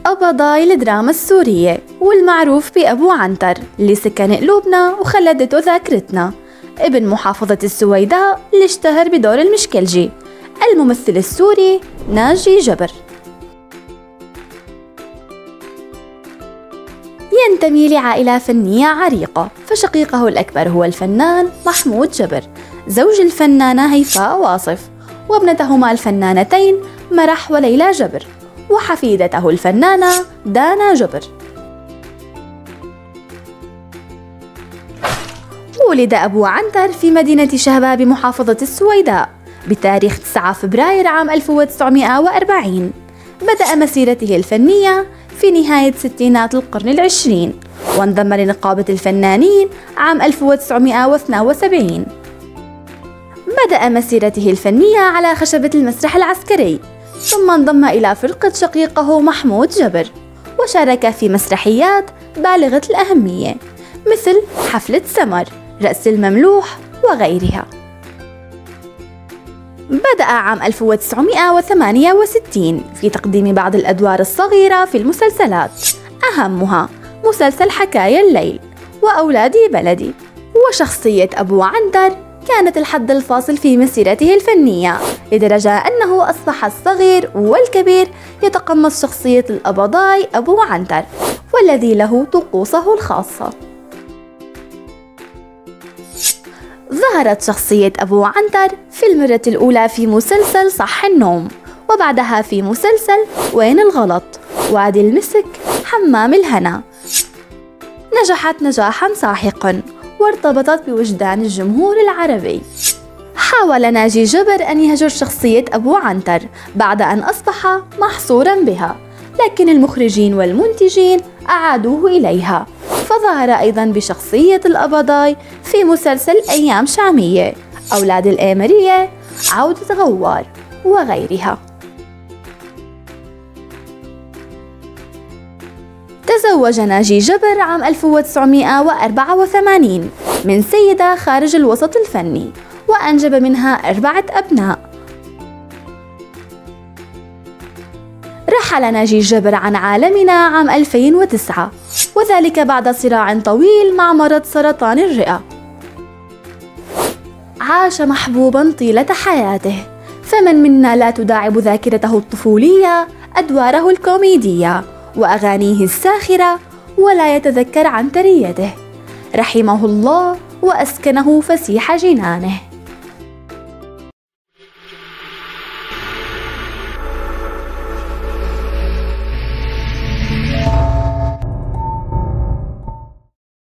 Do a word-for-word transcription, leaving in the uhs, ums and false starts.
قبضاي الدراما السورية والمعروف بأبو عنتر اللي سكن قلوبنا وخلدته ذاكرتنا، ابن محافظة السويداء اللي اشتهر بدور المشكلجي، الممثل السوري ناجي جبر. ينتمي لعائلة فنية عريقة، فشقيقه الأكبر هو الفنان محمود جبر زوج الفنانة هيفاء واصف، وابنتهما الفنانتين مرح وليلى جبر، وحفيدته الفنانة دانا جبر. ولد أبو عنتر في مدينة شهبة بمحافظة السويداء بتاريخ تسعة فبراير عام ألف وتسعمائة وأربعين. بدأ مسيرته الفنية في نهاية ستينات القرن العشرين، وانضم لنقابة الفنانين عام ألف وتسعمائة واثنين وسبعين. بدأ مسيرته الفنية على خشبة المسرح العسكري، ثم انضم إلى فرقة شقيقه محمود جبر، وشارك في مسرحيات بالغة الأهمية مثل حفلة سمر، رأس المملوح وغيرها. بدأ عام ألف وتسعمائة وثمانية وستين في تقديم بعض الأدوار الصغيرة في المسلسلات، أهمها مسلسل حكايا الليل وأولادي بلدي. وشخصية أبو عنتر كانت الحد الفاصل في مسيرته الفنية، لدرجة أنه أصبح الصغير والكبير يتقمص شخصية القبضاي أبو عنتر، والذي له طقوسه الخاصة. ظهرت شخصية أبو عنتر في المرة الأولى في مسلسل صح النوم، وبعدها في مسلسل وين الغلط، وادي المسك، حمام الهنا. نجحت نجاحا ساحقا وارتبطت بوجدان الجمهور العربي. حاول ناجي جبر أن يهجر شخصية أبو عنتر بعد أن أصبح محصورا بها، لكن المخرجين والمنتجين أعادوه إليها، فظهر أيضا بشخصية القبضاي في مسلسل أيام شامية، أولاد الآمرية، عودة غوار وغيرها. تزوج ناجي جبر عام ألف وتسعمائة وأربعة وثمانين من سيدة خارج الوسط الفني، وأنجب منها أربعة أبناء. رحل ناجي جبر عن عالمنا عام ألفين وتسعة، وذلك بعد صراع طويل مع مرض سرطان الرئة. عاش محبوبا طيلة حياته، فمن منا لا تداعب ذاكرته الطفولية أدواره الكوميدية وأغانيه الساخرة ولا يتذكر عنتريته، رحمه الله وأسكنه فسيح جنانه.